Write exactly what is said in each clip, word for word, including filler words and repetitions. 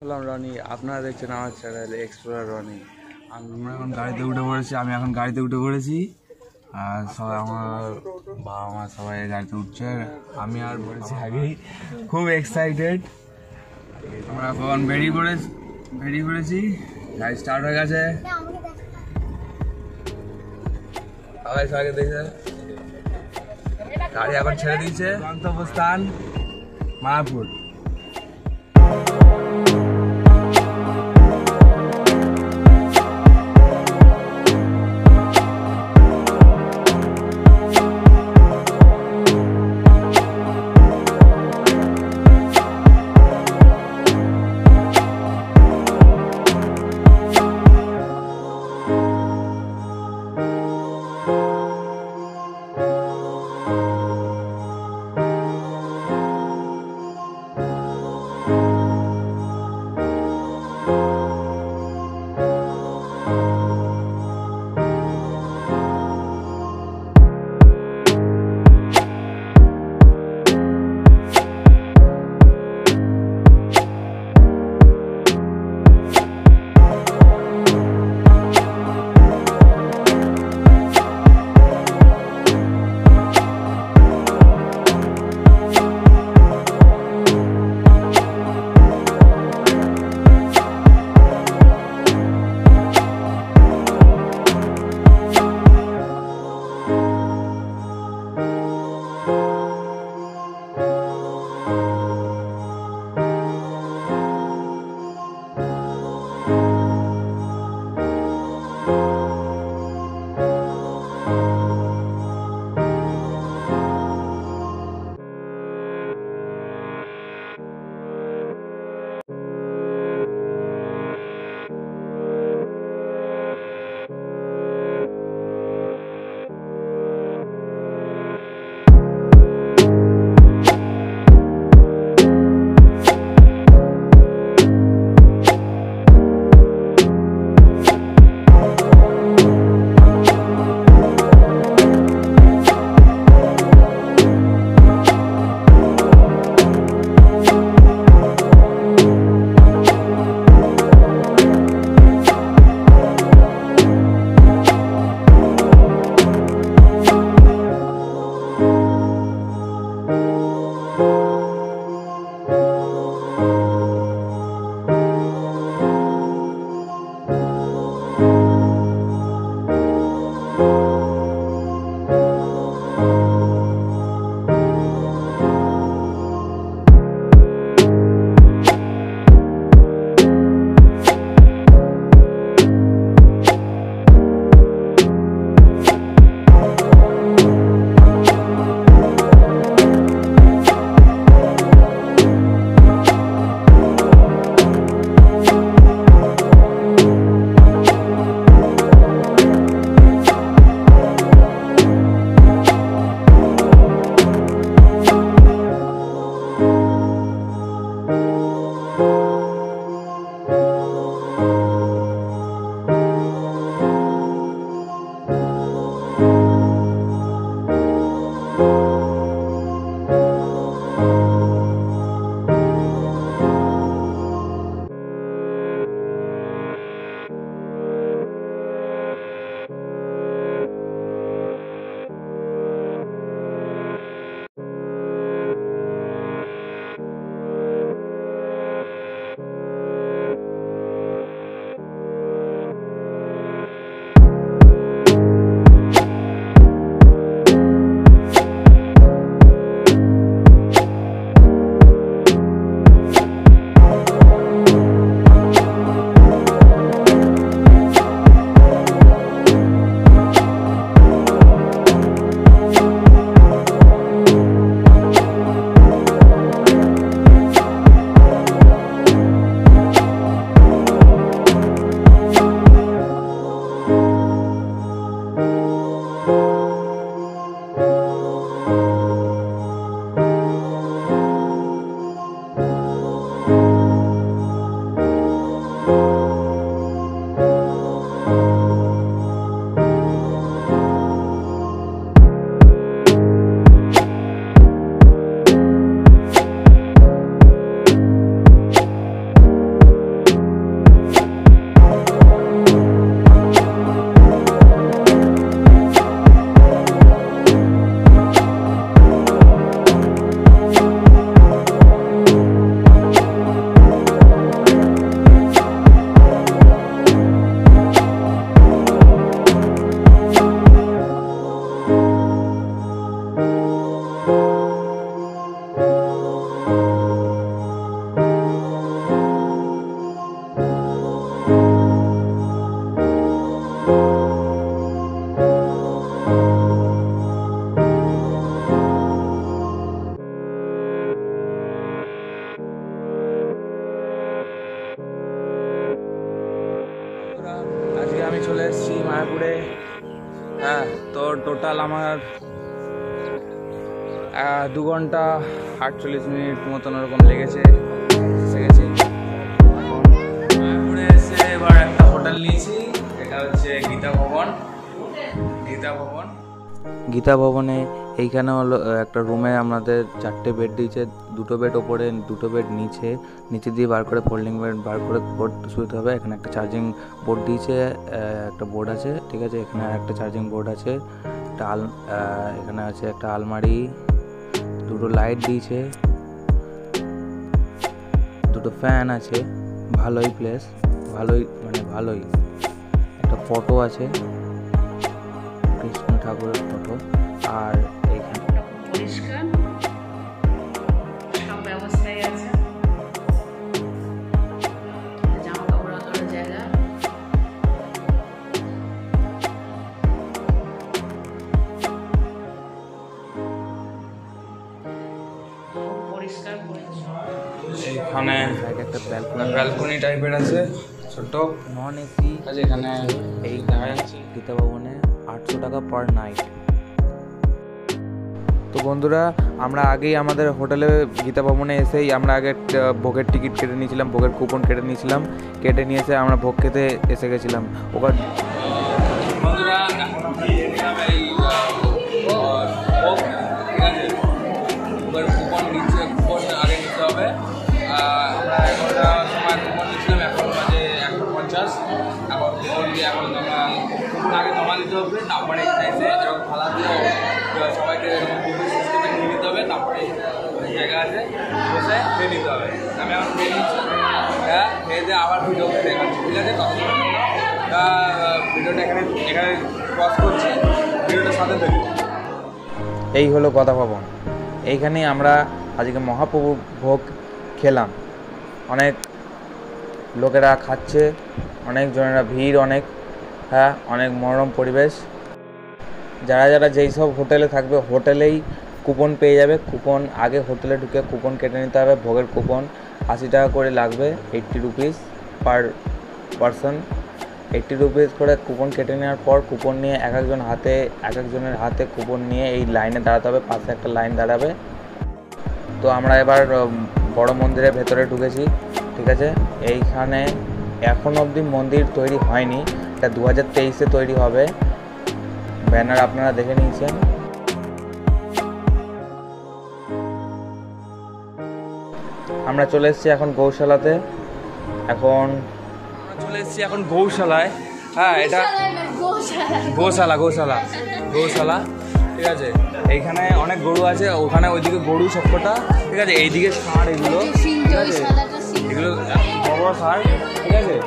বললাম রনি, আপনারা দেখছেন আমার চ্যানেল এক্সপ্লোরার রনি। আমরা এখন গাড়িতে উঠে পড়েছি, আমি এখন গাড়িতে উঠে পড়েছি আর সবাই আমার বাবা মা সবাই গাড়িতে উঠছে, আমি আর পড়েছি আগেই, খুব এক্সাইটেড। আমরা এখন বেরিয়ে পড়েছি বেরিয়ে পড়েছি গাড়ি স্টার্ট হয়ে গেছে, সবাই সবাইকে দেখে গাড়ি এখন ছেড়ে দিয়েছে। গন্তব্যস্থান মায়াপুর। মায়াপুরে। হ্যাঁ, তো টোটাল আমার দু ঘন্টা আটচল্লিশ মিনিট মতন ওরকম লেগেছে। এসে গেছি মায়াপুরে। এসে এবার একটা হোটেল নিয়েছি, এটা হচ্ছে গীতা ভবন। গীতা ভবন গীতা ভবনে এইখানে হলো একটা রুমে আমাদের চারটে বেড দিয়েছে, দুটো বেড ওপরে, দুটো বেড নিচে। নিচে দিয়ে বার করে ফোল্ডিং বেড বার করে বোর্ড শুতে হবে। এখানে একটা চার্জিং বোর্ড দিয়েছে, একটা বোর্ড আছে, ঠিক আছে। এখানে একটা চার্জিং বোর্ড আছে, একটা আল এখানে আছে একটা আলমারি, দুটো লাইট দিয়েছে, দুটো ফ্যান আছে। ভালোই প্লেস, ভালোই মানে ভালোই। একটা ফটো আছে, কৃষ্ণ ঠাকুরের ফটো। আর এইখানে পরিষ্কার সব ব্যবস্থাই আছে, জামা কাপড় রাখার জায়গা। পরিষ্কার এইখানে একটা ব্যালকনি ব্যালকনি টাইপের আছে, ছোট নন এসি আছে। এখানে এই গীতা ভবনে আটশো টাকা পার নাইট। তো বন্ধুরা, আমরা আগেই আমাদের হোটেলে গীতা ভবনে এসেই আমরা আগে ভোগের টিকিট কেটে নিয়েছিলাম, ভোগের কুপন কেটে নিয়েছিলাম। কেটে নিয়ে এসে আমরা ভোগ খেতে এসে গেছিলাম। ওখান বন্ধুরা কুপন নিচ্ছে, কুপন আগে নিতে হবে। আমরা এগারোটা সময় কুপন নিচ্ছিলাম, এখন বাজে একশো পঞ্চাশ। এখন কুপন দিয়ে এখন আমরা কুপন আগে জমা দিতে হবে, তারপরে এসে এরকম খালা দিয়ে সবাইকে এরকম কুপন সিস্টেমে নিয়ে নিতে হবে। তারপরে জায়গা আছে বসে খেয়ে নিতে হবে। আমি এখন খেয়ে নিচ্ছি, হ্যাঁ খেয়ে দিয়ে আবার ভিডিও দেখাচ্ছি, ঠিক আছে। তা ভিডিওটা এখানে এখানে ক্রস করছি, ভিডিওটার সাথে দেখি। এই হলো গদা ভবন। এইখানেই আমরা আজকে মহাপ্রভু ভোগ খেলাম। অনেক লোকেরা খাচ্ছে, অনেক জনেরা ভিড় অনেক, হ্যাঁ অনেক মনোরম পরিবেশ। যারা যারা যেই সব হোটেলে থাকবে হোটেলেই কুপন পেয়ে যাবে। কুপন আগে হোটেলে ঢুকে কুপন কেটে নিতে হবে। ভোগের কুপন আশি টাকা করে লাগবে, eighty rupees per person. Eighty rupees করে কুপন কেটে নেওয়ার পর কুপন নিয়ে এক একজন হাতে এক একজনের হাতে কুপন নিয়ে এই লাইনে দাঁড়াতে হবে। পাশে একটা লাইন দাঁড়াবে। তো আমরা এবার বড় মন্দিরের ভেতরে ঢুকেছি, ঠিক আছে। এইখানে এখন অবধি মন্দির তৈরি হয়নি, এটা দু হাজার তেইশে তৈরি হবে। ব্যানার আপনারা দেখে নিয়েছেন। আমরা চলে এসেছি এখন গৌশালাতে। এখন আমরা চলে এসেছি এখন গৌশালায়। হ্যাঁ এটা গৌশালা গৌশালা গৌশালা ঠিক আছে। এইখানে অনেক গরু আছে, ওখানে ওইদিকে গরু সবকটা, ঠিক আছে। এইদিকে ষাঁড়, এগুলো ঠিক আছে, এগুলো বড় বড় ষাঁড়, ঠিক আছে।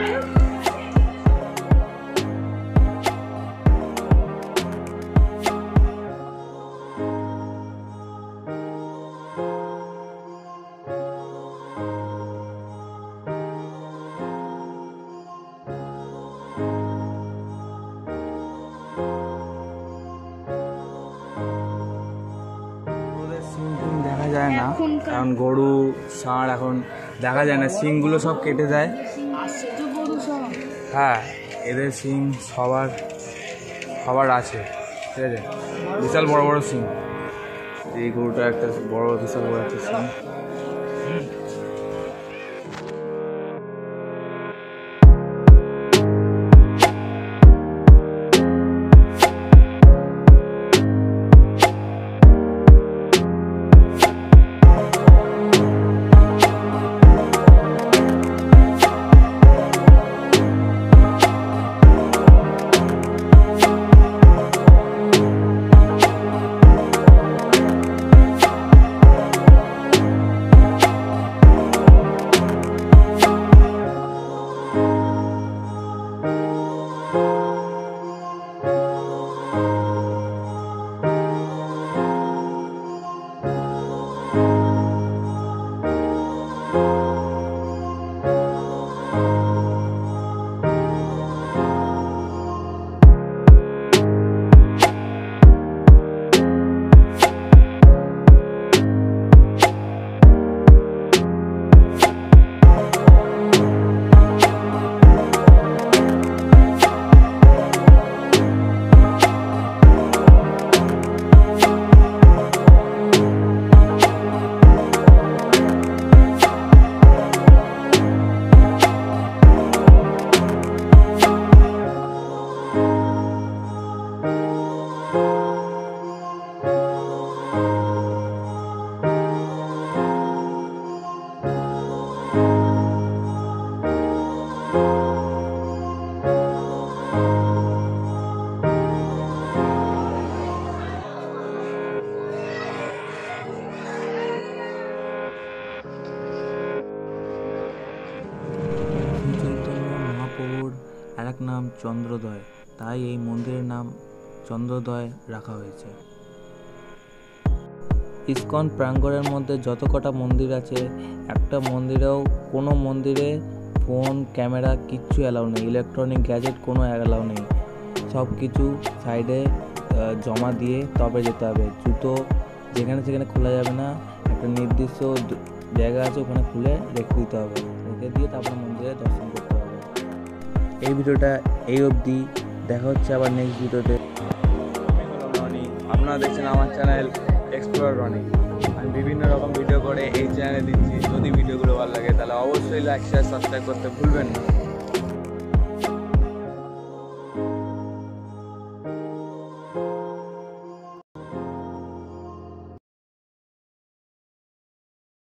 দেখা যায় না, কারণ গরু ষাঁড় এখন দেখা যায় না, শিংগুলো সব কেটে দেয়। হ্যাঁ এদের শিং সবার সবার আছে, ঠিক আছে। বিশাল বড় বড় শিং, এই গরুটা একটা বড় বিশাল বড় একটা শিং। এক নাম চন্দ্রোদয়, তাই এই মন্দিরের নাম চন্দ্রোদয় রাখা হয়েছে। ইসকন প্রাঙ্গণের মধ্যে যত কটা মন্দির আছে, একটা মন্দিরেও কোনো মন্দিরে ফোন ক্যামেরা কিচ্ছু অ্যালাউ নেই, ইলেকট্রনিক গ্যাজেট কোনো অ্যালাউ নেই। সব কিছু সাইডে জমা দিয়ে তবে যেতে হবে। জুতো যেখানে সেখানে খোলা যাবে না, একটা নির্দিষ্ট জায়গা আছে ওখানে খুলে রেখে দিতে হবে, রেখে দিয়ে তারপর মন্দিরে দর্শন করতে হবে। এই ভিডিওটা এই অবধি, দেখা হচ্ছে আবার নেক্সট ভিডিওতে। আপনারা দেখছেন আমার চ্যানেল এক্সপ্লোরার রনি। আমি বিভিন্ন রকম ভিডিও করে এই চ্যানেলে দিচ্ছি। যদি ভিডিওগুলো ভালো লাগে তাহলে অবশ্যই লাইক শেয়ার সাবস্ক্রাইব করতে ভুলবেন না।